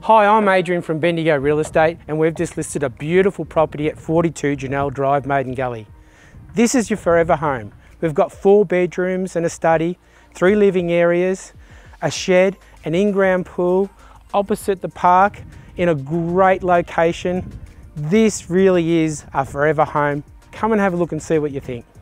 Hi, I'm Adrian from Bendigo Real Estate, and we've just listed a beautiful property at 42 Janelle Drive, Maiden Gully. This is your forever home. We've got 4 bedrooms and a study, 3 living areas, a shed, an in-ground pool, opposite the park, in a great location. This really is a forever home. Come and have a look and see what you think.